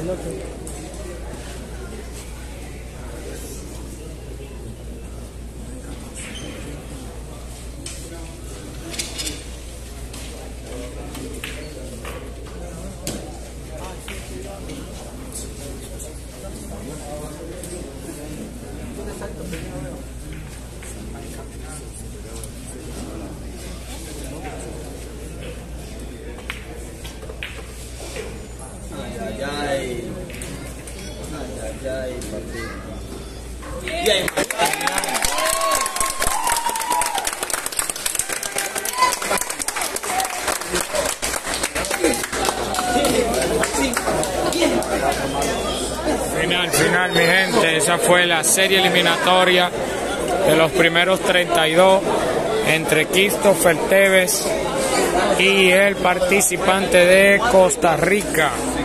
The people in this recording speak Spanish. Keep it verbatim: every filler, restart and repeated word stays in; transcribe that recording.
Bien. Final, final, mi gente. Esa fue la serie eliminatoria de los primeros treinta y dos entre Christopher Tevez y el participante de Costa Rica.